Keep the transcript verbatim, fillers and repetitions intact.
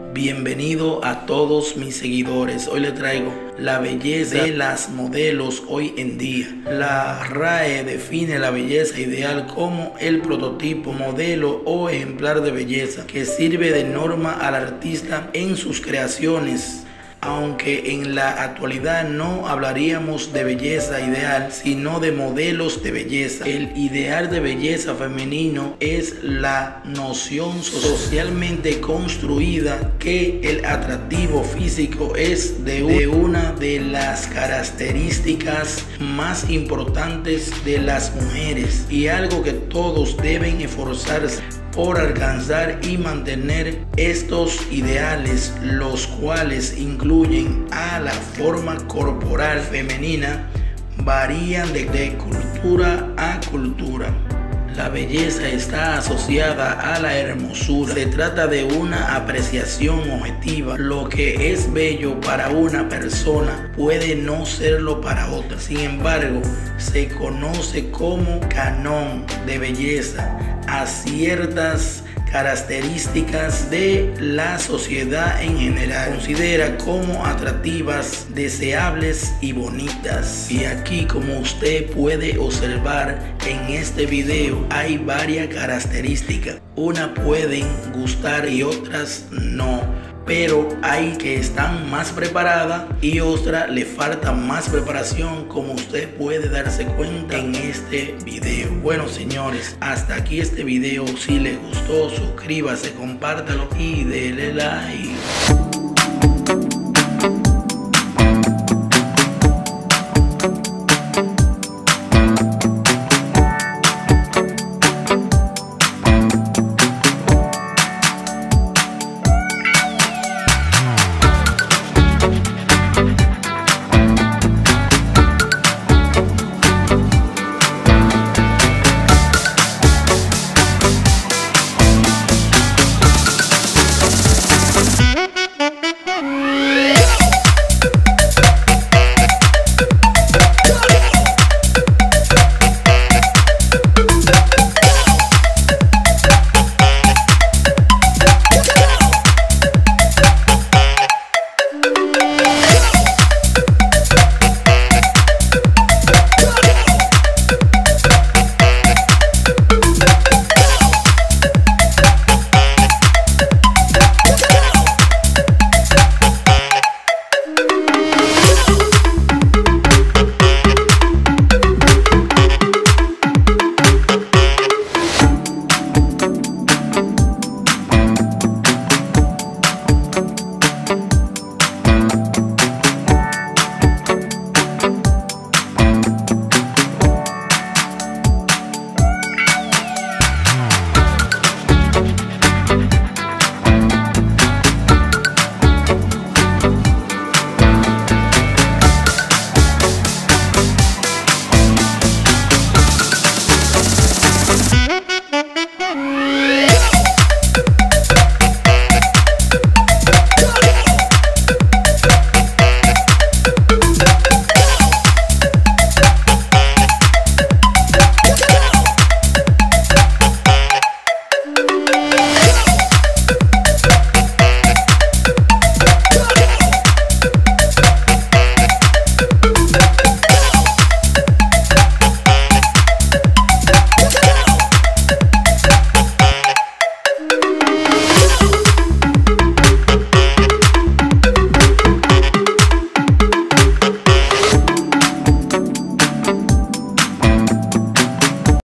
Bienvenido a todos mis seguidores. Hoy les traigo la belleza de las modelos hoy en día. La R A E define la belleza ideal como el prototipo, modelo o ejemplar de belleza que sirve de norma al artista en sus creaciones. Aunque en la actualidad no hablaríamos de belleza ideal, sino de modelos de belleza. El ideal de belleza femenino es la noción socialmente construida que el atractivo físico es de una de las características más importantes de las mujeres y algo que todos deben esforzarse por alcanzar y mantener estos ideales, los cuales incluyen a la forma corporal femenina, varían de, de cultura a cultura. La belleza está asociada a la hermosura. Se trata de una apreciación objetiva. Lo que es bello para una persona puede no serlo para otra. Sin embargo, se conoce como canon de belleza a ciertas características de la sociedad en general. Considera como atractivas, deseables y bonitas. Y aquí, como usted puede observar en este video, hay varias características. Unas pueden gustar y otras no. Pero hay que están más preparadas y otras le falta más preparación, como usted puede darse cuenta en este video. Bueno, señores, hasta aquí este video. Si les gustó, suscríbase, compártalo y denle like.